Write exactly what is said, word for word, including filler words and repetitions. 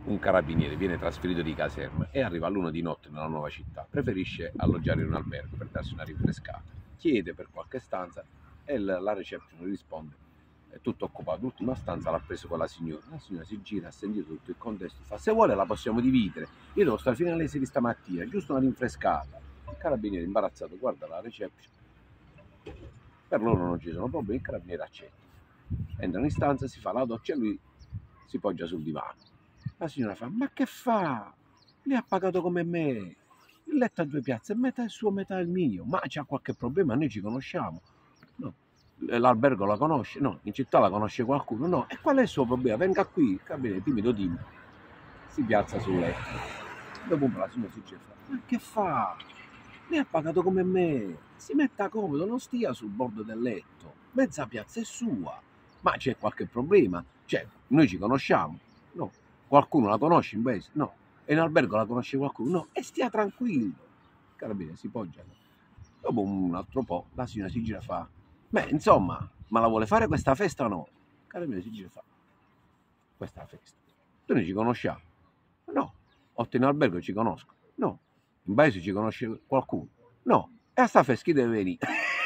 un carabiniere viene trasferito di caserma e arriva all'una di notte nella nuova città, preferisce alloggiare in un albergo per darsi una rinfrescata. Chiede per qualche stanza e la reception risponde: è tutto occupato, l'ultima stanza l'ha preso quella signora. La signora si gira, ha sentito tutto il contesto, fa: se vuole la possiamo dividere, io devo stare fino alle sei di stamattina, giusto una rinfrescata. Il carabiniere imbarazzato guarda la reception, per loro non ci sono problemi, il carabiniere accetta. Entrano in stanza, si fa la doccia e lui si poggia sul divano. La signora fa: ma che fa? Lei ha pagato come me, il letto a due piazze, metà il suo, metà il mio, ma c'ha qualche problema? Noi ci conosciamo? No. L'albergo la conosce? No. In città la conosce qualcuno? No. E qual è il suo problema? Venga qui, il carabiniere timido timido si piazza sul letto. Dopo un po' la signora si gira: ma che fa? Lei ha pagato come me, si metta comodo, non stia sul bordo del letto, mezza piazza è sua. Ma c'è qualche problema? Cioè, noi ci conosciamo? No. Qualcuno la conosce in paese? No. E in albergo la conosce qualcuno? No. E stia tranquillo. Il carabiniere si poggia. Dopo un altro po' la signora si gira e fa: beh, insomma, ma la vuole fare questa festa o no? Il carabiniere si gira e fa: questa festa? Tu noi ci conosciamo? No. Otto in albergo ci conosco? No. In paese ci conosce qualcuno? No. E a sta festa chi deve venire?